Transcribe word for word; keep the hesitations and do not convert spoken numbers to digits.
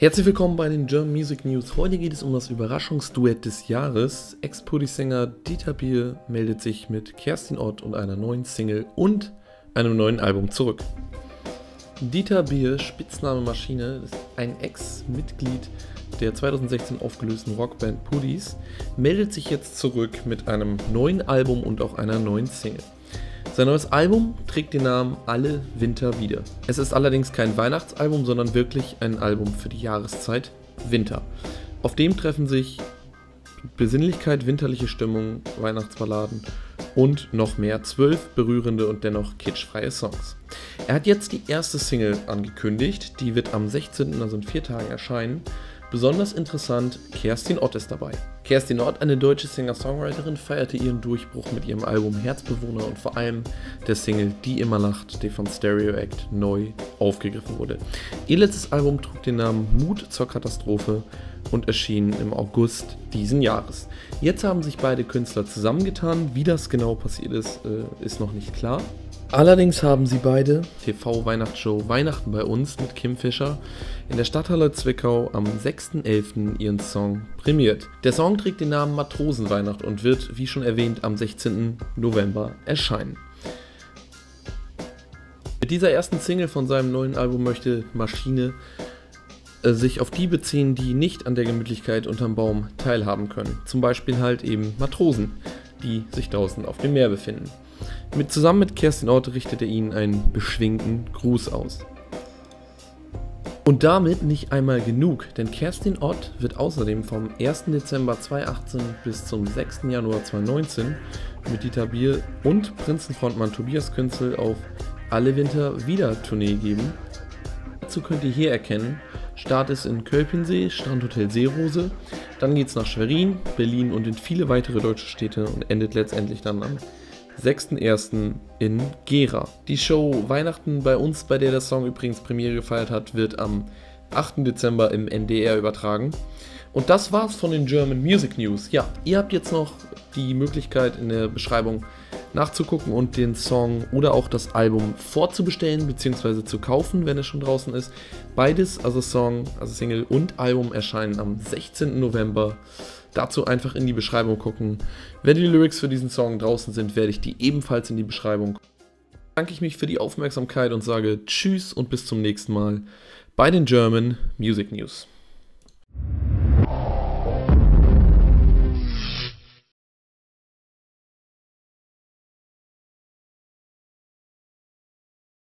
Herzlich willkommen bei den German Music News. Heute geht es um das Überraschungsduett des Jahres. Ex-Pudi-Sänger Dieter Bier meldet sich mit Kerstin Ott und einer neuen Single und einem neuen Album zurück. Dieter Bier, Spitzname Maschine, ist ein Ex-Mitglied der zweitausendsechzehn aufgelösten Rockband Pudis, meldet sich jetzt zurück mit einem neuen Album und auch einer neuen Single. Sein neues Album trägt den Namen Alle Winter wieder. Es ist allerdings kein Weihnachtsalbum, sondern wirklich ein Album für die Jahreszeit Winter. Auf dem treffen sich Besinnlichkeit, winterliche Stimmung, Weihnachtsballaden und noch mehr zwölf berührende und dennoch kitschfreie Songs. Er hat jetzt die erste Single angekündigt, die wird am sechzehnten, also in vier Tagen erscheinen. Besonders interessant, Kerstin Ott ist dabei. Kerstin Ott, eine deutsche Singer-Songwriterin, feierte ihren Durchbruch mit ihrem Album Herzbewohner und vor allem der Single Die immer lacht, die von Stereo Act neu aufgegriffen wurde. Ihr letztes Album trug den Namen Mut zur Katastrophe und erschien im August diesen Jahres. Jetzt haben sich beide Künstler zusammengetan. Wie das genau passiert ist, ist noch nicht klar. Allerdings haben sie beide T V-Weihnachtsshow Weihnachten bei uns mit Kim Fischer in der Stadthalle Zwickau am sechsten elften ihren Song prämiert. Der Song trägt den Namen Matrosenweihnacht und wird, wie schon erwähnt, am sechzehnten November erscheinen. Mit dieser ersten Single von seinem neuen Album möchte Maschine äh, sich auf die beziehen, die nicht an der Gemütlichkeit unterm Baum teilhaben können. Zum Beispiel halt eben Matrosen, die sich draußen auf dem Meer befinden. Mit, zusammen mit Kerstin Ott richtet er ihnen einen beschwingten Gruß aus. Und damit nicht einmal genug, denn Kerstin Ott wird außerdem vom ersten Dezember zweitausendachtzehn bis zum sechsten Januar zweitausendneunzehn mit Dieter Bier und Prinzenfrontmann Tobias Künzel auf Alle Winter wieder Tournee geben. Dazu könnt ihr hier erkennen, Start ist in Kölpinsee, Strandhotel Seerose, dann geht's nach Schwerin, Berlin und in viele weitere deutsche Städte und endet letztendlich dann am sechsten ersten in Gera. Die Show Weihnachten bei uns, bei der der Song übrigens Premiere gefeiert hat, wird am achten Dezember im N D R übertragen. Und das war's von den German Music News. Ja, ihr habt jetzt noch die Möglichkeit in der Beschreibung nachzugucken und den Song oder auch das Album vorzubestellen bzw. zu kaufen, wenn es schon draußen ist. Beides, also Song, also Single und Album, erscheinen am sechzehnten November. Dazu einfach in die Beschreibung gucken. Wenn die Lyrics für diesen Song draußen sind, werde ich die ebenfalls in die Beschreibung. Danke ich mich für die Aufmerksamkeit und sage Tschüss und bis zum nächsten Mal bei den German Music News.